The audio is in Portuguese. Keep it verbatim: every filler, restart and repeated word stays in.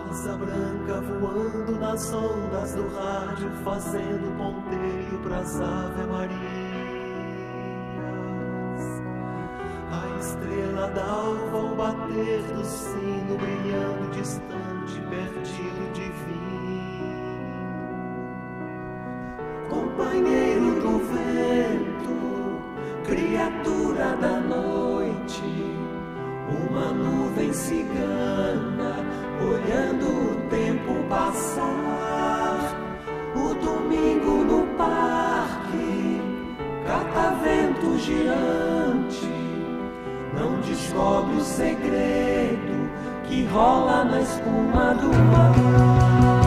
Asa branca voando nas ondas do rádio, fazendo ponteio pras Ave Marias. A estrela d'alva ao bater do sino, brilhando distante, perdido divino. Companheiro do vento, criatura da noite, uma nuvem cigana, olhando o tempo passar. O domingo no parque, catavento girante, não descobre o segredo que rola na espuma do mar.